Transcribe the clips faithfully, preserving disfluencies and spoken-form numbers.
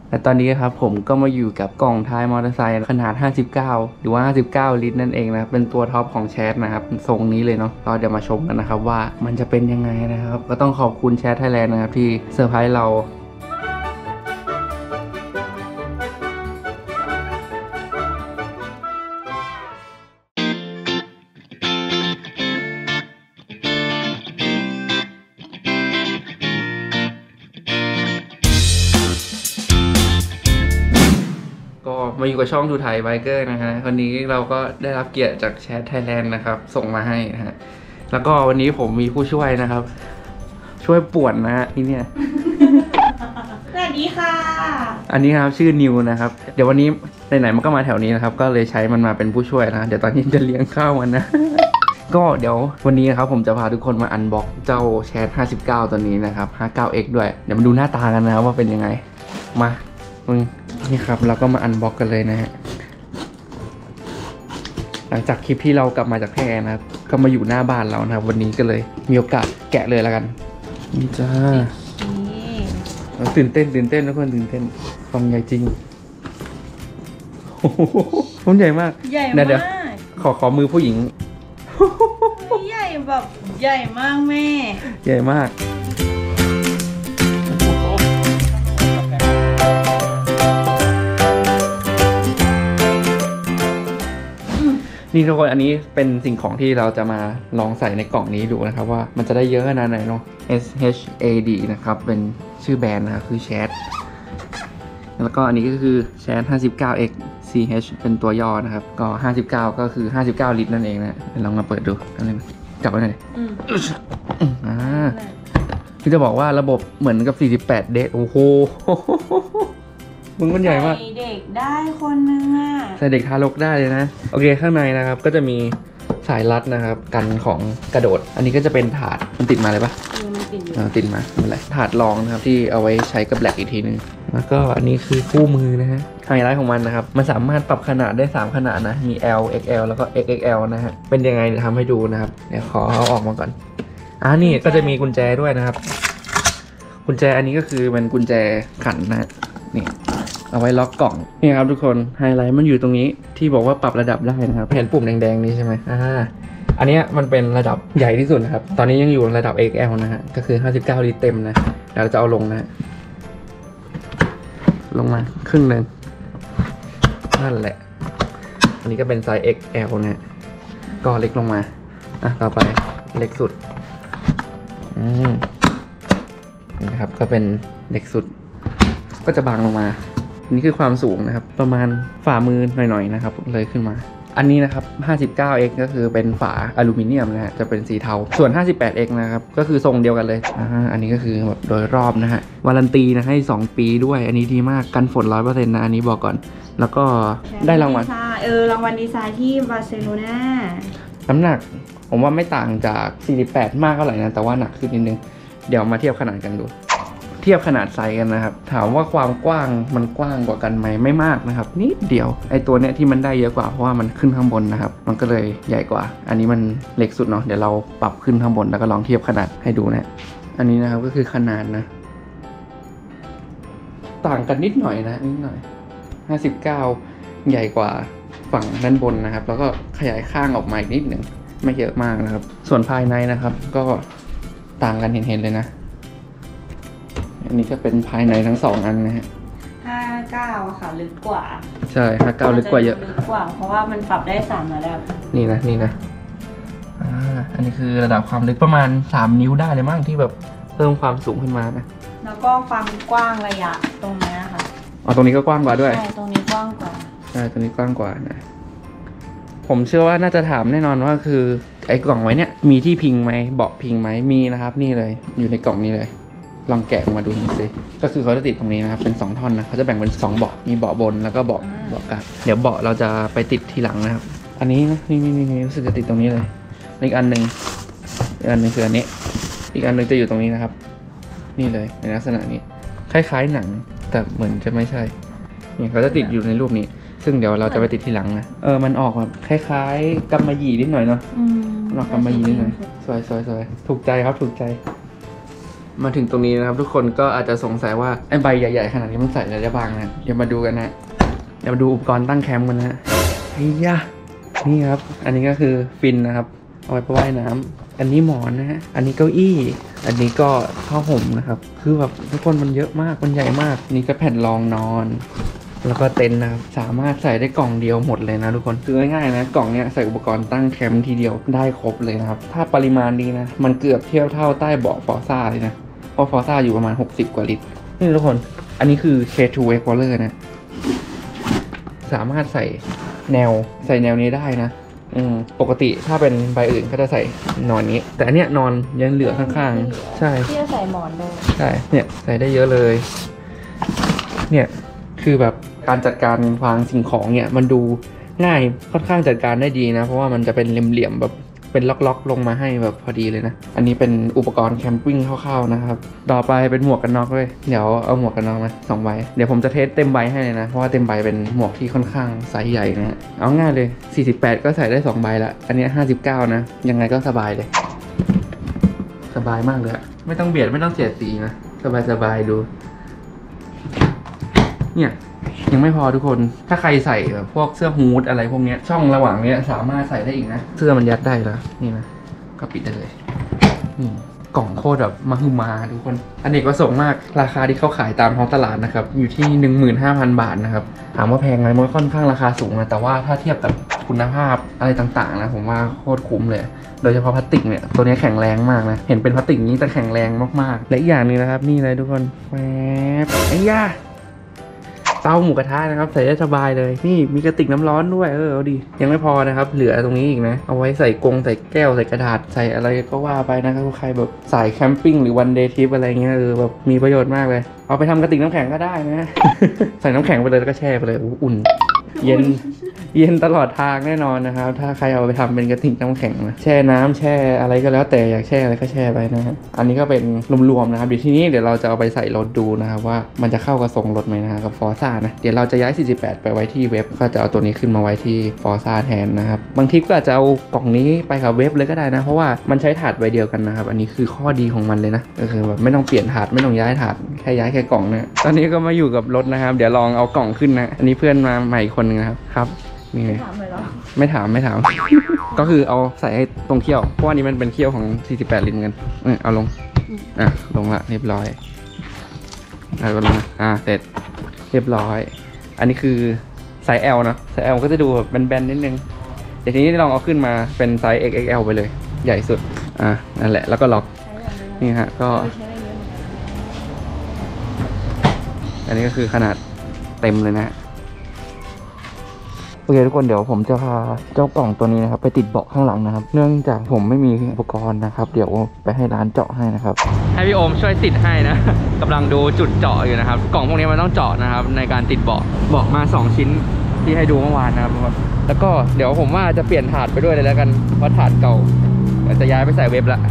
และตอนนี้ครับผมก็มาอยู่กับกล่องท้ายมอเตอร์ไซค์ขนาดห้าสิบเก้าหรือว่าห้าสิบเก้าลิตรนั่นเองนะเป็นตัวท็อปของแชทนะครับทรงนี้เลยเนาะก็เดี๋ยวมาชมกันนะครับว่ามันจะเป็นยังไงนะครับก็ต้องขอบคุณแชทไทยแลนด์นะครับที่เซอร์ไพรส์เรามาอยู่กับช่องทูไทยไบเกอร์นะฮะวันนี้เราก็ได้รับเกียรติจากแชทไทยแลนด์นะครับส่งมาให้นะฮะแล้วก็วันนี้ผมมีผู้ช่วยนะครับช่วยป่วนนะฮะที่เนี่ยสวัสดีค่ะอันนี้ครับชื่อนิวนะครับเดี๋ยววันนี้ไหนๆมันก็มาแถวนี้นะครับก็เลยใช้มันมาเป็นผู้ช่วยนะเดี๋ยวตอนนี้จะเลี้ยงข้าวมันนะ ก็เดี๋ยววันนี้นะครับผมจะพาทุกคนมาอันบ็อกเจ้าแชทห้าสิบเก้าตัวนี้นะครับ ห้าสิบเก้าเอ็กซ์ ด้วยเดี๋ยวมาดูหน้าตากันนะครับว่าเป็นยังไงมานี่ครับเราก็มาอันบ็อกกันเลยนะฮะหลังจากคลิปที่เรากลับมาจากแพร่นะครับก็มาอยู่หน้าบ้านเรานะครับวันนี้ก็เลยมีโอกาสแกะเลยแล้วกันนี่จ้าตื่นเต้นตื่นเต้นทุกคนตื่นเต้นกล่องใหญ่จริงโอ้โหมันใหญ่มากใหญ่มากเดี๋ยวขอขอมือผู้หญิงใหญ่แบบใหญ่มากแม่ใหญ่มากนี่ทุกคนอันนี้เป็นสิ่งของที่เราจะมาลองใส่ในกล่องนี้ดูนะครับว่ามันจะได้เยอะขนาดไหนเนาะ เอส เอช เอ ดี นะครับเป็นชื่อแบรนด์นะครับคือแชทแล้วก็อันนี้ก็คือแชท ห้าสิบเก้าเอ็กซ์ ซี เอช เป็นตัวย่อนะครับก็ห้าสิบเก้าก็คือห้าสิบเก้าลิตรนั่นเองนะลองมาเปิดดูอะไรมั้ยจับไว้หน่อยอ่าคือจะบอกว่าระบบเหมือนกับสี่สิบแปดเดทโอ้โหมึงมันใหญ่มากใส่เด็กได้คนนึงอ่ะใส่เด็กทารกได้เลยนะโอเคข้างในนะครับก็จะมีสายรัดนะครับกันของกระโดดอันนี้ก็จะเป็นถาดมันติดมาเลยปะมันติดอยู่ติดมาไม่เป็นไรถาดรองนะครับที่เอาไว้ใช้กับแบล็กอีกทีนึงแล้วก็อันนี้คือคู่มือนะฮะไฮไลท์ของมันนะครับมันสามารถปรับขนาดได้สามขนาดนะมี L เอ็กซ์ แอล แล้วก็ เอ็กซ์ เอ็กซ์ แอล นะฮะเป็นยังไงเดี๋ยวทำให้ดูนะครับเดี๋ยวขอเอาออกมาก่อนอ่านี่ก็จะมีกุญแจด้วยนะครับกุญแจอันนี้ก็คือเป็นกุญแจขันนะนี่เอาไว้ล็อกกล่องนี่ครับทุกคนไฮไลท์มันอยู่ตรงนี้ที่บอกว่าปรับระดับได้นะครับเห็นปุ่มแดงๆนี้ใช่ไหมอ่าอันนี้มันเป็นระดับใหญ่ที่สุดนะครับตอนนี้ยังอยู่ระดับ เอ็กซ์ แอล นะฮะก็คือห้าสิบเก้าลิตรเต็มนะเดี๋ยวเราจะเอาลงนะลงมาครึ่งนึงนั่นแหละอันนี้ก็เป็นไซส์ เอ็กซ์ แอล นะก็เล็กลงมาอ่ะต่อไปเล็กสุดอืมนะครับก็เป็นเล็กสุดก็จะบางลงมาอันนี้คือความสูงนะครับประมาณฝ่ามือหน่อยๆนะครับเลยขึ้นมาอันนี้นะครับ ห้าสิบเก้าเอ็กซ์ ก็คือเป็นฝาอลูมิเนียมนะฮะจะเป็นสีเทาส่วน ห้าสิบแปดเอ็กซ์ นะครับก็คือทรงเดียวกันเลยอ่าอันนี้ก็คือแบบโดยรอบนะฮะวารันตีนะให้สองปีด้วยอันนี้ดีมากกันฝน ร้อยเปอร์เซ็นต์ นะอันนี้บอกก่อนแล้วก็ได้รางวัลเออรางวัลดีไซน์ที่บาร์เซโลนาน้ำหนักผมว่าไม่ต่างจากสี่สิบแปดมากเท่าไหร่นะแต่ว่าหนักขึ้นนิดนึงเดี๋ยวมาเทียบขนาดกันดูเทียบขนาดไซส์กันนะครับถามว่าความกว้างมันกว้างกว่ากันไหมไม่มากนะครับนิดเดียวไอตัวเนี้ยที่มันได้เยอะกว่าเพราะว่ามันขึ้นข้างบนนะครับมันก็เลยใหญ่กว่าอันนี้มันเล็กสุดเนาะเดี๋ยวเราปรับขึ้นข้างบนแล้วก็ลองเทียบขนาดให้ดูนะอันนี้นะครับก็คือขนาดนะต่างกันนิดหน่อยนะนิดหน่อยห้าสิบเก้าใหญ่กว่าฝั่งด้านบนนะครับแล้วก็ขยายข้างออกมาอีกนิดหนึ่งไม่เยอะมากนะครับส่วนภายในนะครับก็ต่างกันเห็นๆเลยนะอันนี้ก็เป็นภายในทั้งสองอันนะฮะห้าเก้าค่ะลึกกว่าใช่ห้าเก้าลึกกว่าเยอะลึกกว่าเพราะว่ามันปรับได้สามระดับนี่นะนี่นะอ่าอันนี้คือระดับความลึกประมาณสามนิ้วได้เลยมั้งที่แบบเพิ่มความสูงขึ้นมานะแล้วก็ความกว้างระยะตรงนี้ค่ะอ๋อตรงนี้ก็กว้างกว่าด้วยใช่ตรงนี้กว้างกว่าใช่ตรงนี้กว้างกว่านะผมเชื่อว่าน่าจะถามแน่นอนว่าคือไอ้กล่องไว้เนี่ยมีที่พิงไหมเบาะพิงไหมมีนะครับนี่เลยอยู่ในกล่องนี้เลยลองแกะออกมาดูสิก็คือเขาจะติดตรงนี้นะครับเป็นสองท่อนนะเขาจะแบ่งเป็นสองเบาะมีเบาะบนแล้วก็เบาะเบาะกลางเดี๋ยวเบาะเราจะไปติดทีหลังนะครับอันนี้นะนี่นี่นี่รู้สึกจะติดตรงนี้เลยอีกอันหนึ่งอีกอันหนึ่งคืออันนี้อีกอันหนึ่งจะอยู่ตรงนี้นะครับนี่เลยในลักษณะนี้คล้ายๆหนังแต่เหมือนจะไม่ใช่เนี่ยเขาจะติดอยู่ในรูปนี้ซึ่งเดี๋ยวเราจะไปติดทีหลังนะเออมันออกแบบคล้ายๆกำมะหยี่นิดหน่อยเนาะออกกำมะหยี่นิดหน่อยสวยสวยสวยถูกใจครับถูกใจมาถึงตรงนี้นะครับทุกคนก็อาจจะสงสัยว่าไอ้ใบใหญ่ๆขนาดนี้มันใส่อะไรได้บ้างนะเดี๋ยวมาดูกันนะเดี๋ยวมาดูอุปกรณ์ตั้งแคมป์กันนะไอ้ยะนี่ครับอันนี้ก็คือฟินนะครับเอาไว้ว่ายน้ำอันนี้หมอนนะฮะอันนี้เก้าอี้อันนี้ก็ผ้าห่มนะครับคือแบบทุกคนมันเยอะมากมันใหญ่มากนี่ก็แผ่นรองนอนแล้วก็เต็นท์นะครับสามารถใส่ได้กล่องเดียวหมดเลยนะทุกคนคือง่ายๆนะกล่องเนี้ยใส่อุปกรณ์ตั้งแคมป์ทีเดียวได้ครบเลยนะครับถ้าปริมาณนี้นะมันเกือบเทียบเท่าใต้เบาะฟอร์ซ่าเลยนะเพราะฟอร์ซ่าอยู่ประมาณหกสิบกว่าลิตรนี่ทุกคนอันนี้คือ เค ทู Wake Waller นะสามารถใส่แนวใส่แนวนี้ได้นะอืมปกติถ้าเป็นใบอื่นก็จะใส่นอนนี้ แต่อันเนี้ยนอนยังเหลือข้างๆใช่ที่จะใส่หมอนด้วยใช่เนี่ยใส่ได้เยอะเลยเนี่ยคือแบบการจัดการวางสิ่งของเนี่ยมันดูง่ายค่อนข้างจัดการได้ดีนะเพราะว่ามันจะเป็นเหลี่ยมๆแบบเป็นล็อกๆลงมาให้แบบพอดีเลยนะอันนี้เป็นอุปกรณ์แคมปิ้งคร่าวๆนะครับต่อไปเป็นหมวกกันน็อกเลยเดี๋ยวเอาหมวกกันน็อกมาสองใบเดี๋ยวผมจะเทสเต็มใบให้เลยนะเพราะว่าเต็มใบเป็นหมวกที่ค่อนข้างไซส์ใหญ่นะเอาง่ายเลยสี่สิบแปดก็ใส่ได้สองใบละอันนี้ห้าสิบเก้านะยังไงก็สบายเลยสบายมากเลยไม่ต้องเบียดไม่ต้องเสียดสีนะสบายๆดูเนี่ยยังไม่พอทุกคนถ้าใครใส่แบบพวกเสื้อฮูดอะไรพวกนี้ช่องระหว่างนี้สามารถใส่ได้อีกนะเสื้อมันยัดได้แล้วนี่นะก็ปิดได้เลยนี่กล่องโคตรแบบมหึมาทุกคนอเนกประสงค์มากราคาที่เขาขายตามท้องตลาดนะครับอยู่ที่ หนึ่งหมื่นห้าพัน บาทนะครับถามว่าแพงไหมมันค่อนข้างราคาสูงนะแต่ว่าถ้าเทียบกับคุณภาพอะไรต่างๆนะผมว่าโคตรคุ้มเลยโดยเฉพาะพลาสติกเนี่ยตัวนี้แข็งแรงมากนะเห็นเป็นพลาสติกนี้แต่แข็งแรงมากๆและอีกอย่างนึงนะครับนี่เลยทุกคนแวบไอ้ย่าเตาหมูกระทะนะครับใส่ได้สบายเลยนี่มีกระติกน้ำร้อนด้วยเออเอาดียังไม่พอนะครับเหลือตรงนี้อีกนะเอาไว้ใส่กงใส่แก้วใส่กระดาษใส่อะไรก็ว่าไปนะครับใครแบบสายแคมปิ้งหรือวันเดย์ทริปอะไรเงี้ยเออแบบมีประโยชน์มากเลยเอาไปทำกระติกน้ำแข็งก็ได้นะ ใส่น้ำแข็งไปเลยแล้วก็แช่ไปเลยอุ่นเย็นเย็นตลอดทางแน่นอนนะครับถ้าใครเอาไปทำเป็นกระติกน้ำแข็งนะแช่น้ำแช่อะไรก็แล้วแต่อยากแช่อะไรก็แช่ไปนะฮะอันนี้ก็เป็นรวมๆนะครับเดี๋ยวทีนี้เดี๋ยวเราจะเอาไปใส่รถดูนะครับว่ามันจะเข้ากับทรงรถไหมนะครับกับฟอร์ซ่านะเดี๋ยวเราจะย้ายสี่สิบแปดไปไว้ที่เว็บก็จะเอาตัวนี้ขึ้นมาไว้ที่ฟอร์ซ่าแทนนะครับบางทีก็อาจจะเอากล่องนี้ไปกับเว็บเลยก็ได้นะเพราะว่ามันใช้ถาดใบเดียวกันนะครับอันนี้คือข้อดีของมันเลยนะก็คือแบบไม่ต้องเปลี่ยนถาดไม่ต้องย้ายถาดแค่ย้ายแค่กล่องเนี่ยตอนนี้ก็มาอยู่กับรถนะครับเดี๋ยวลองเอากล่องขึ้นนะอันนี้เพื่อนมาใหม่คนนึงนะครับครับนี่ไงถามเลยเหรอไม่ถามไม่ถาม ก็คือเอาใส่ให้ตรงเขี้ยวเพราะว่านี้มันเป็นเขี้ยวของสี่สิบแปดลิตรกันเออเอาลงอ่ะลงละเรียบร้อยเอาลงนะอ่ะเสร็จเรียบร้อยอันนี้คือไซส์ L นะไซส์ L ก็จะดูแบบแบนๆนิดนึงเดี๋ยวทีนี้ลองเอาขึ้นมาเป็นไซส์ เอ็กซ์ เอ็กซ์ แอล ไปเลยใหญ่สุดอ่ะนั่นแหละแล้วก็ล็อกนี่ฮะก็อันนี้ก็คือขนาดเต็มเลยนะโอเคทุกคนเดี๋ยวผมจะพาเจ้ากล่องตัวนี้นะครับไปติดเบาะข้างหลังนะครับเนื่องจากผมไม่มีอุปกรณ์นะครับเดี๋ยวไปให้ร้านเจาะให้นะครับให้พี่โอมช่วยติดให้นะ กำลังดูจุดเจาะอยู่นะครับกล่องพวกนี้มันต้องเจาะนะครับในการติดเบาะเบาะมาสองชิ้นที่ให้ดูเมื่อวานนะครับแล้วก็เดี๋ยวผมว่าจะเปลี่ยนถาดไปด้วยเลยแล้วกันเพราะถาดเก่าจะย้ายไปใส่เว็บละ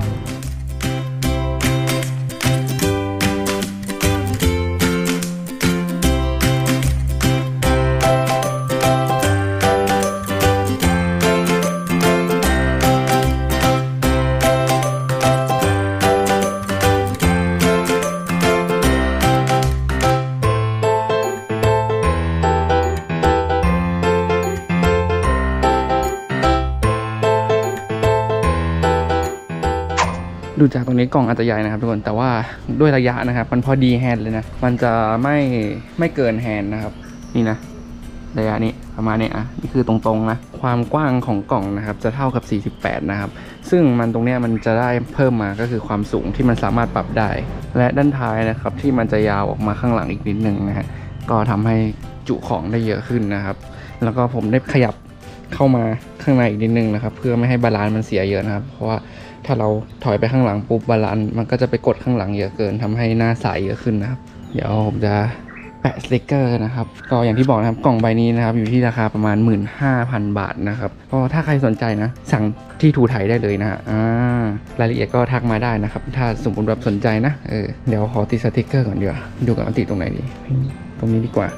ดูจากตรงนี้กล่องอาจจะใหญ่นะครับทุกคนแต่ว่าด้วยระยะนะครับมันพอดีแฮนด์เลยนะมันจะไม่ไม่เกินแฮนด์นะครับนี่นะระยะนี้ประมาณนี้อ่ะนี่คือตรงๆนะความกว้างของกล่องนะครับจะเท่ากับสี่สิบแปดนะครับซึ่งมันตรงเนี้ยมันจะได้เพิ่มมาก็คือความสูงที่มันสามารถปรับได้และด้านท้ายนะครับที่มันจะยาวออกมาข้างหลังอีกนิดนึงนะฮะก็ทำให้จุของได้เยอะขึ้นนะครับแล้วก็ผมได้ขยับเข้ามาข้างในอีกนิดนึงนะครับเพื่อไม่ให้บาลานซ์มันเสียเยอะนะครับเพราะว่าถ้าเราถอยไปข้างหลังปุ๊บบาลานซ์มันก็จะไปกดข้างหลังเยอะเกินทำให้หน้าใสเยอะขึ้นนะครับเดี๋ยวผมจะแปะสติกเกอร์นะครับก็อย่างที่บอกนะครับกล่องใบนี้นะครับอยู่ที่ราคาประมาณ หนึ่งหมื่นห้าพัน บาทนะครับก็ถ้าใครสนใจนะสั่งที่ทูไทยได้เลยนะฮะอ่ารายละเอียดก็ทักมาได้นะครับถ้าสมมติแบบสนใจนะเออเดี๋ยวขอติดสติกเกอร์ก่อนดีกว่าดูกันว่าติดตรงไหนดีตรงนี้ดีกว่า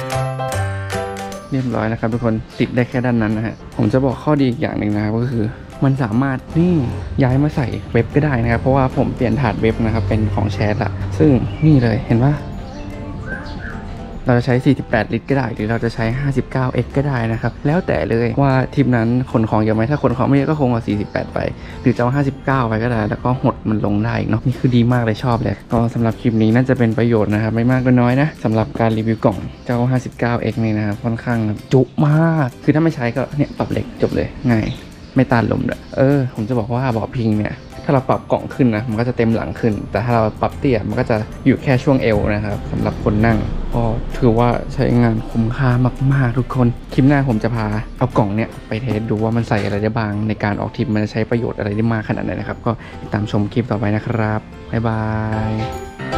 เรียบร้อยนะครับทุกคนติดได้แค่ด้านนั้นนะฮะผมจะบอกข้อดีอีกอย่างหนึ่งนะครับก็คือมันสามารถนี่ย้ายมาใส่เว็บก็ได้นะครับเพราะว่าผมเปลี่ยนถาดเว็บนะครับเป็นของแชทละซึ่งนี่เลยเห็นปะเราจะใช้สี่สิบแปดลิตรก็ได้หรือเราจะใช้ ห้าสิบเก้าเอ็กซ์ ก็ได้นะครับแล้วแต่เลยว่าทริปนั้นขนของเยอะไหมถ้าขนของไม่เยอะก็คงเอาสี่สิบแปดไปหรือจะเอาห้าสิบเก้าไปก็ได้แล้วก็หดมันลงได้เนาะนี่คือดีมากเลยชอบเลยก็สำหรับคลิปนี้น่าจะเป็นประโยชน์นะครับไม่มากก็น้อยนะสำหรับการรีวิวกล่องเจ้า ห้าสิบเก้าเอ็กซ์ นี่นะครับค่อนข้างจุมากคือถ้าไม่ใช้ก็เนี่ยปรับเล็กจบเลยง่ายไม่ต้านลมด้วยเออผมจะบอกว่าเบาะพิงเนี่ยถ้าเราปรับกล่องขึ้นนะมันก็จะเต็มหลังขึ้นแต่ถ้าเราปรับเตี้ยมันก็จะอยู่แค่ช่วงเอวนะครับสำหรับคนนั่งก็ถือว่าใช้งานคุ้มค่ามากๆทุกคนคลิปหน้าผมจะพาเอากล่องเนี้ยไปเทสดูว่ามันใส่อะไรได้บ้างในการออกทริปมันจะใช้ประโยชน์อะไรได้มากขนาดไหนนะครับก็ติดตามชมคลิปต่อไปนะครับบ๊ายบาย